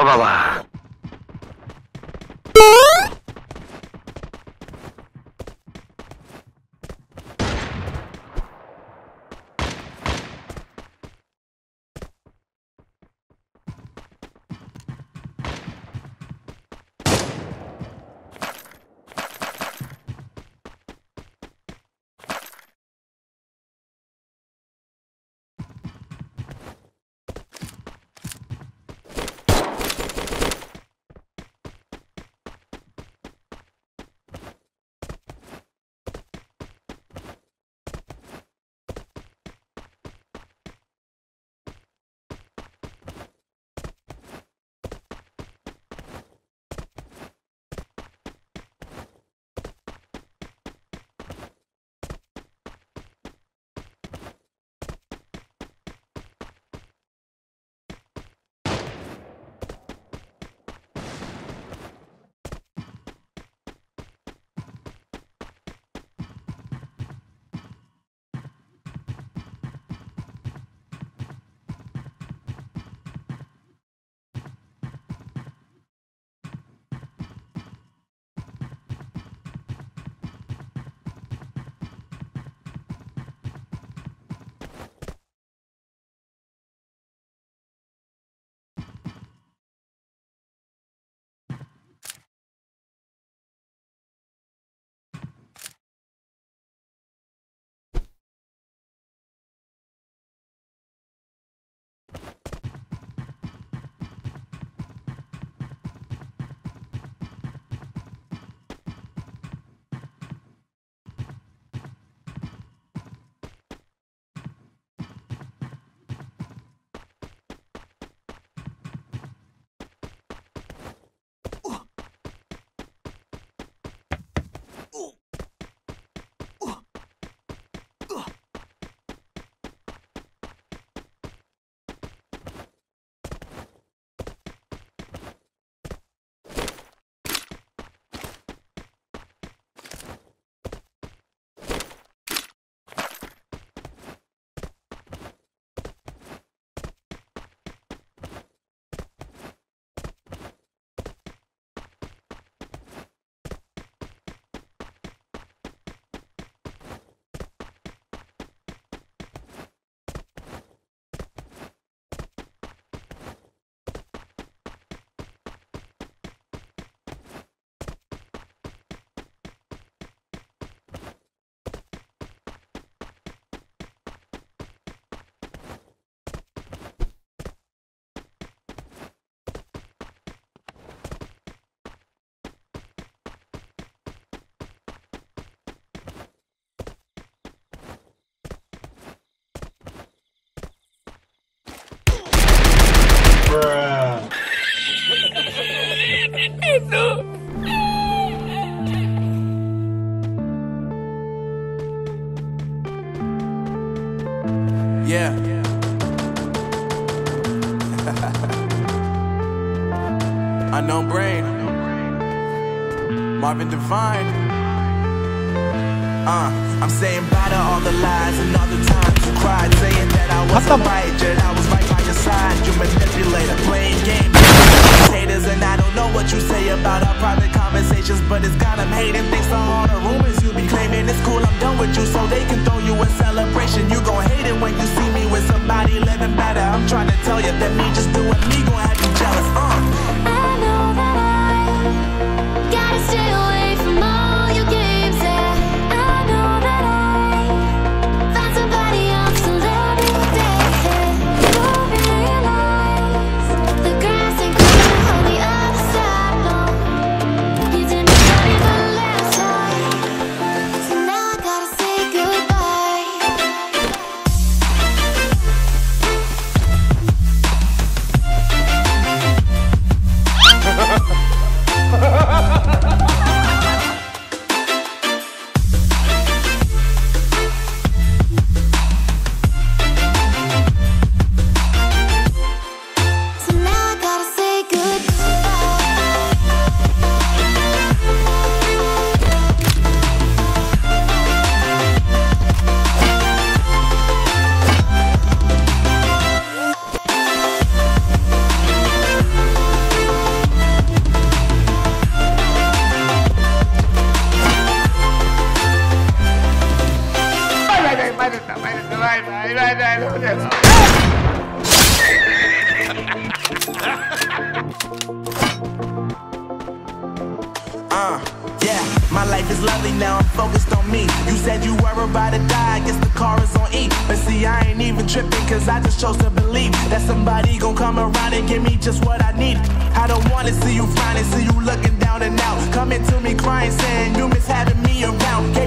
Babalah. Yeah. Unknown brain. Marvin Divine. I'm saying bye to all the lies and all the times you cried, saying that I wasn't right, yet I was right by your side. You manipulator, playing games, haters, and I don't know what you say about our private conversations, but it's got them hating. Thanks to all the rumors you be claiming. It's cool, I'm done with you, so they can throw you a celebration. You gon' hate it when you see me with somebody living better. I'm trying to tell you that me just doing me gon' have you jealous. I know that I gotta stay away from all your games, yeah. I know that I found somebody else to love me, yeah. You don't realize the grass ain't greener on the other side, no. You did me dirty the last time, so now I gotta say goodbye. focused on me. You said you were about to die, I guess the car is on E. But see, I ain't even tripping, cause I just chose to believe that somebody gon' come around and give me just what I need. I don't wanna see you finally, see you looking down and out, coming to me crying, saying you miss having me around.